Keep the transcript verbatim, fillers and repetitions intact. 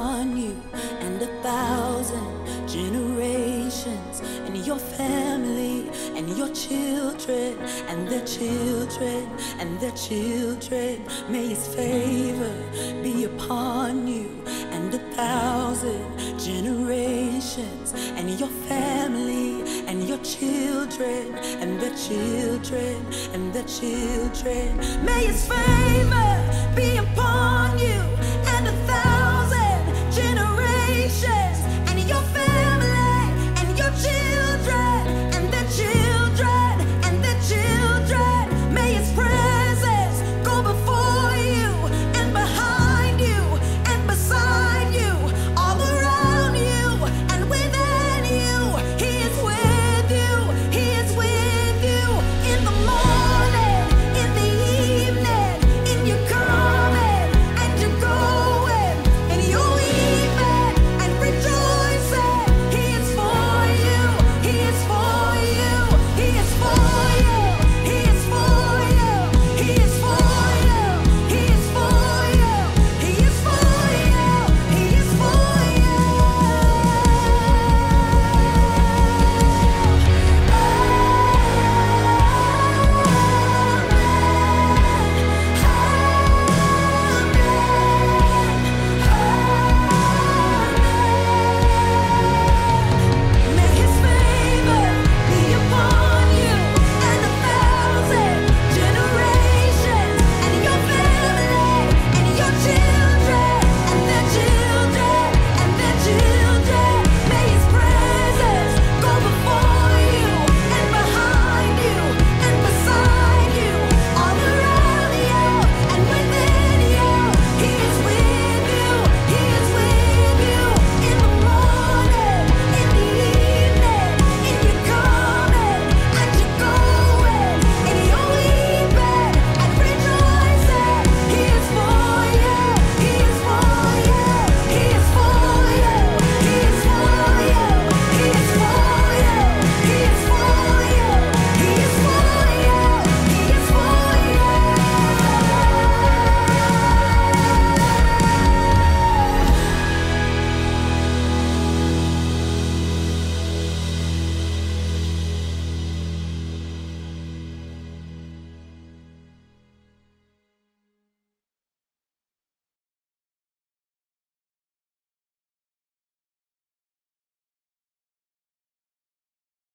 upon you and a thousand generations, and your family and your children and their children and their children. May his favor be upon you and a thousand generations, and your family and your children and their children and their children. May his favor be